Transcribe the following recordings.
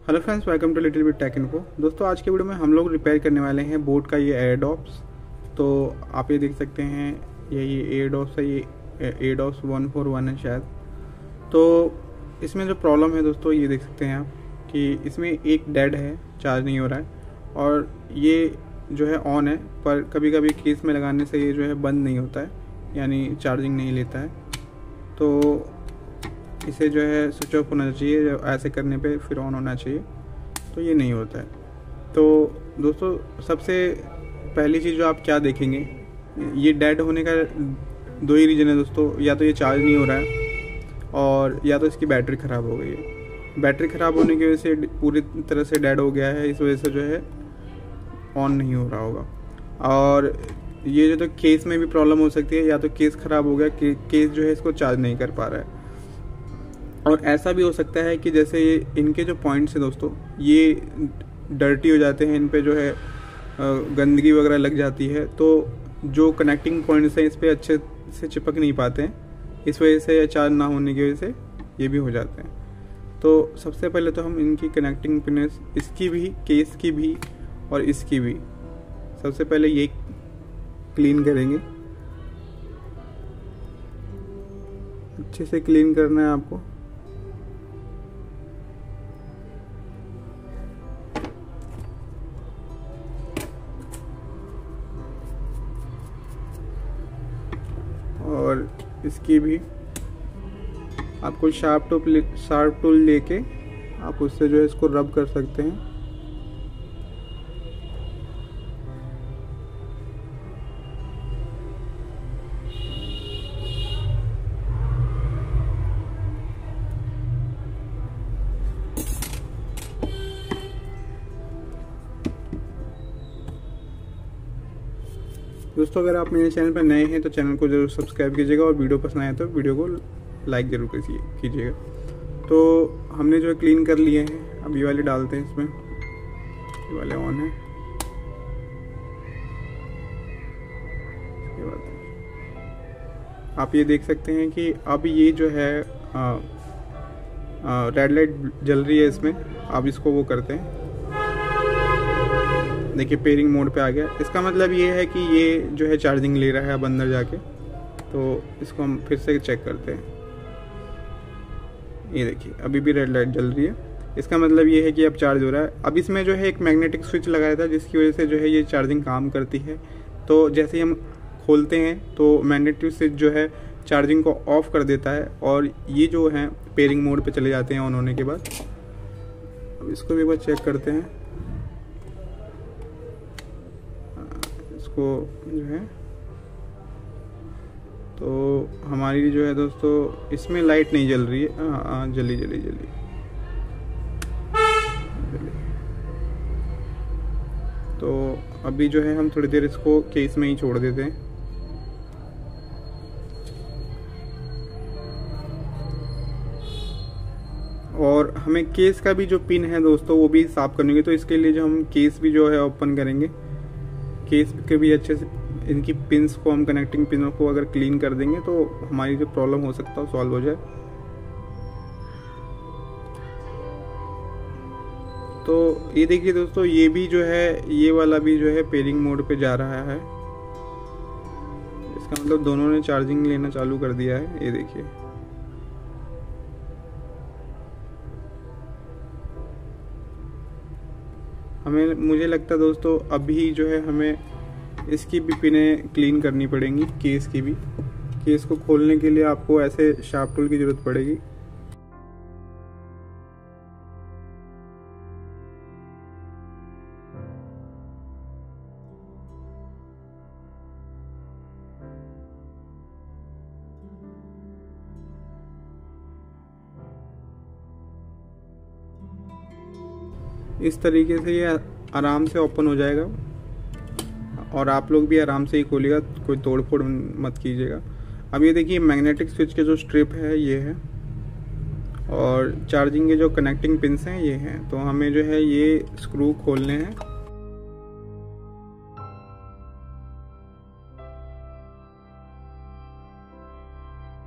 Hello friends, welcome to little bit tech info. दोस्तों, आज के वीडियो में हम लोग रिपेयर करने वाले हैं बोट का ये एयरडॉप्स। तो आप ये देख सकते हैं, ये एयरडॉप्स है, ये एयरडॉप्स 141 है शायद। तो इसमें जो प्रॉब्लम है दोस्तों, ये देख सकते हैं आप कि इसमें एक डेड है, चार्ज नहीं हो रहा है, और ये जो है ऑन है, पर कभी कभी केस में लगाने से ये जो है बंद नहीं होता है, यानी चार्जिंग नहीं लेता है। तो इसे जो है स्विच ऑफ होना चाहिए, ऐसे करने पे फिर ऑन होना चाहिए, तो ये नहीं होता है। तो दोस्तों, सबसे पहली चीज़ जो आप क्या देखेंगे, ये डेड होने का दो ही रीज़न है दोस्तों। या तो ये चार्ज नहीं हो रहा है, और या तो इसकी बैटरी ख़राब हो गई है। बैटरी ख़राब होने की वजह से पूरी तरह से डेड हो गया है, इस वजह से जो है ऑन नहीं हो रहा होगा। और ये जो तो केस में भी प्रॉब्लम हो सकती है, या तो केस ख़राब हो गया, केस जो है इसको चार्ज नहीं कर पा रहा है। और ऐसा भी हो सकता है कि जैसे ये इनके जो पॉइंट्स हैं दोस्तों, ये डर्टी हो जाते हैं, इन पे जो है गंदगी वगैरह लग जाती है, तो जो कनेक्टिंग पॉइंट्स हैं इस पर अच्छे से चिपक नहीं पाते हैं, इस वजह से या चार्ज ना होने की वजह से ये भी हो जाते हैं। तो सबसे पहले तो हम इनकी कनेक्टिंग पिन्स, इसकी भी, केस की भी और इसकी भी, सबसे पहले ये क्लीन करेंगे। अच्छे से क्लीन करना है आपको। और इसकी भी आपको शार्प टूल लेके आप उससे जो है इसको रब कर सकते हैं। दोस्तों, अगर आप मेरे चैनल पर नए हैं तो चैनल को ज़रूर सब्सक्राइब कीजिएगा, और वीडियो पसंद आए तो वीडियो को लाइक ज़रूर कीजिएगा। तो हमने जो है क्लीन कर लिए हैं, अब ये वाले डालते हैं इसमें। ये वाले ऑन है। इसके बाद आप ये देख सकते हैं कि अब ये जो है रेड लाइट जल रही है इसमें। अब इसको वो करते हैं, देखिए पेयरिंग मोड पे आ गया। इसका मतलब ये है कि ये जो है चार्जिंग ले रहा है अब अंदर जाके। तो इसको हम फिर से चेक करते हैं। ये देखिए अभी भी रेड लाइट जल रही है, इसका मतलब ये है कि अब चार्ज हो रहा है। अब इसमें जो है एक मैग्नेटिक स्विच लगाया था, जिसकी वजह से जो है ये चार्जिंग काम करती है। तो जैसे ही हम खोलते हैं तो मैग्नेटिक स्विच जो है चार्जिंग को ऑफ कर देता है, और ये जो है पेयरिंग मोड पे चले जाते हैं ऑन होने के बाद। अब इसको भी एक बार चेक करते हैं। इसको जो है, तो हमारी जो है दोस्तों इसमें लाइट नहीं जल रही है। हाँ, जली। तो अभी जो है हम थोड़ी देर इसको केस में ही छोड़ देते हैं। और हमें केस का भी जो पिन है दोस्तों वो भी साफ करनी है। तो इसके लिए जो हम केस भी जो है ओपन करेंगे, केस के भी अच्छे से इनकी पिन्स को, हम कनेक्टिंग पिनों को अगर क्लीन कर देंगे तो हमारी जो प्रॉब्लम हो सकता है सॉल्व हो जाए। तो ये देखिए दोस्तों, ये भी जो है, ये वाला भी जो है पेयरिंग मोड पे जा रहा है। इसका मतलब दोनों ने चार्जिंग लेना चालू कर दिया है। ये देखिए, मुझे लगता है दोस्तों अभी जो है हमें इसकी भी पिनें क्लीन करनी पड़ेंगी, केस की भी। केस को खोलने के लिए आपको ऐसे शार्प टूल की ज़रूरत पड़ेगी। इस तरीके से ये आराम से ओपन हो जाएगा, और आप लोग भी आराम से ही खोलिएगा, कोई तोड़ फोड़ मत कीजिएगा। अब ये देखिए मैग्नेटिक स्विच के जो स्ट्रिप है ये है, और चार्जिंग के जो कनेक्टिंग पिन्स हैं ये हैं। तो हमें जो है ये स्क्रू खोलने हैं।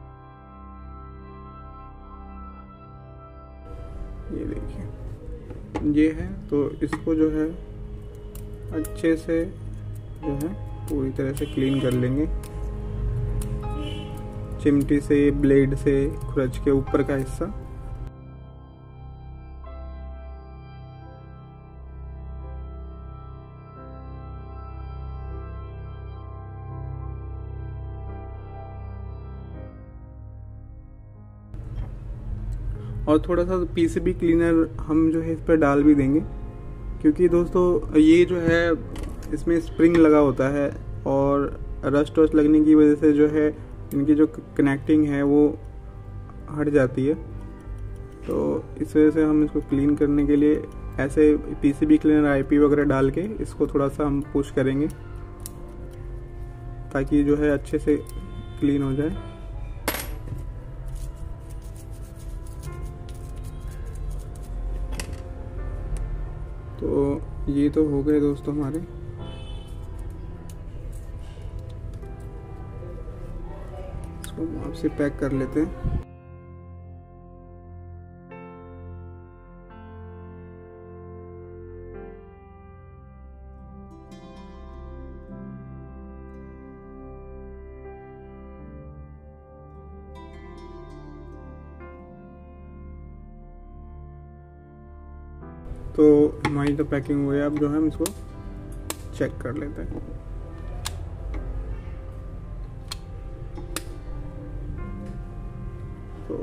ये देखिए, ये है। तो इसको जो है अच्छे से जो है पूरी तरह से क्लीन कर लेंगे, चिमटी से, ब्लेड से, खुरच के ऊपर का हिस्सा। और थोड़ा सा पीसीबी क्लीनर हम जो है इस पर डाल भी देंगे, क्योंकि दोस्तों ये जो है इसमें स्प्रिंग लगा होता है और रस्ट वस्ट लगने की वजह से जो है इनकी जो कनेक्टिंग है वो हट जाती है। तो इस वजह से हम इसको क्लीन करने के लिए ऐसे पीसीबी क्लीनर आईपी वगैरह डाल के इसको थोड़ा सा हम पुश करेंगे, ताकि जो है अच्छे से क्लीन हो जाए। तो ये तो हो गए दोस्तों हमारे। इसको हम आपसे पैक कर लेते हैं। तो हमारी तो पैकिंग हुई है, अब जो है हम इसको चेक कर लेते हैं। तो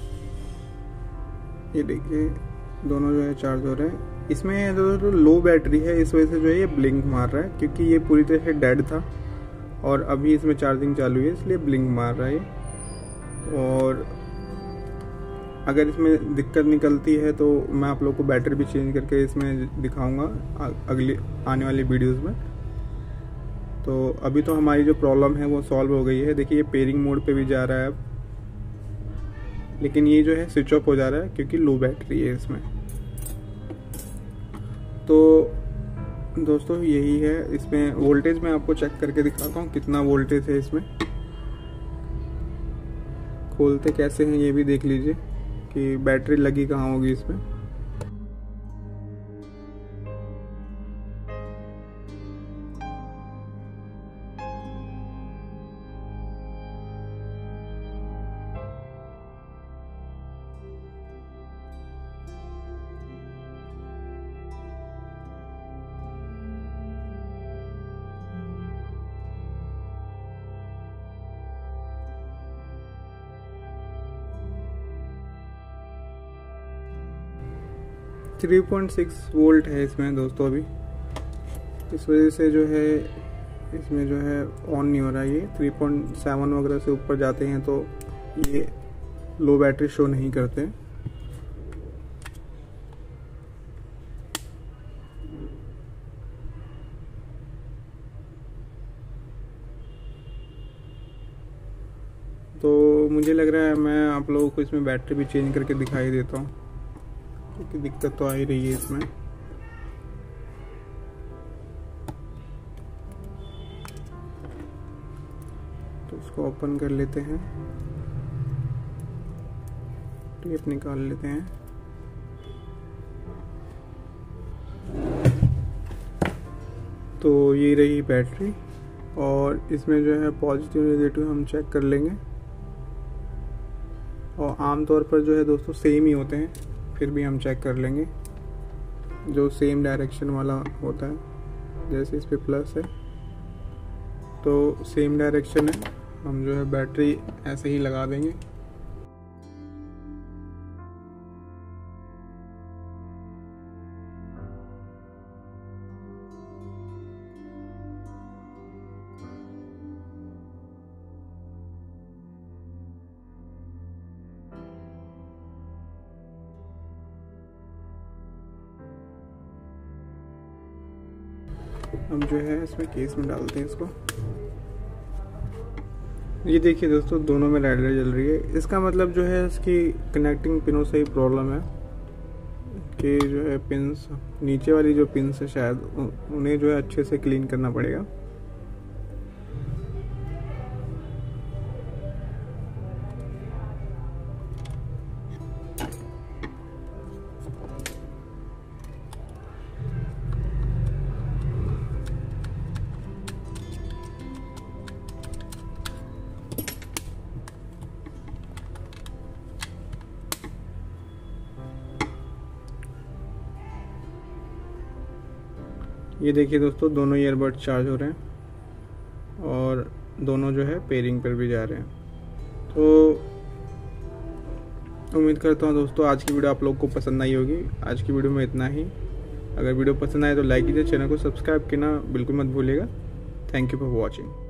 ये देखिए दोनों जो है चार्ज हो रहे हैं। इसमें जो लो बैटरी है इस वजह से जो है ये ब्लिंक मार रहा है, क्योंकि ये पूरी तरह से डेड था और अभी इसमें चार्जिंग चालू है, इसलिए ब्लिंक मार रहा है ये। और अगर इसमें दिक्कत निकलती है तो मैं आप लोग को बैटरी भी चेंज करके इसमें दिखाऊंगा अगली आने वाली वीडियोस में। तो अभी तो हमारी जो प्रॉब्लम है वो सॉल्व हो गई है। देखिए ये पेयरिंग मोड पे भी जा रहा है अब, लेकिन ये जो है स्विच ऑफ हो जा रहा है क्योंकि लो बैटरी है इसमें। तो दोस्तों यही है। इसमें वोल्टेज मैं आपको चेक करके दिखाता हूँ कितना वोल्टेज है इसमें। खोलते कैसे हैं ये भी देख लीजिए कि बैटरी लगी कहाँ होगी इसमें। थ्री 3.6 वोल्ट है इसमें दोस्तों अभी। इस वजह से जो है इसमें जो है ऑन नहीं हो रहा है। ये 3.7 वगैरह से ऊपर जाते हैं तो ये लो बैटरी शो नहीं करते। तो मुझे लग रहा है मैं आप लोगों को इसमें बैटरी भी चेंज करके दिखाई देता हूँ, क्योंकि दिक्कत तो आ ही रही है इसमें। तो इसको ओपन कर लेते हैं, टेप निकाल लेते हैं। तो ये रही बैटरी, और इसमें जो है पॉजिटिव नेगेटिव हम चेक कर लेंगे। और आमतौर पर जो है दोस्तों सेम ही होते हैं, फिर भी हम चेक कर लेंगे। जो सेम डायरेक्शन वाला होता है, जैसे इस पे प्लस है तो सेम डायरेक्शन है, हम जो है बैटरी ऐसे ही लगा देंगे। हम जो है इसमें केस में डालते हैं इसको। ये देखिए दोस्तों दोनों में रेड लाइट जल रही है। इसका मतलब जो है इसकी कनेक्टिंग पिनों से ही प्रॉब्लम है कि जो है पिन्स, नीचे वाली जो पिन्स है शायद उन्हें जो है अच्छे से क्लीन करना पड़ेगा। ये देखिए दोस्तों, दोनों ईयरबड चार्ज हो रहे हैं और दोनों जो है पेयरिंग पर भी जा रहे हैं। तो उम्मीद करता हूँ दोस्तों आज की वीडियो आप लोग को पसंद आई होगी। आज की वीडियो में इतना ही। अगर वीडियो पसंद आए तो लाइक कीजिए, चैनल को सब्सक्राइब करना बिल्कुल मत भूलिएगा। Thank you for watching.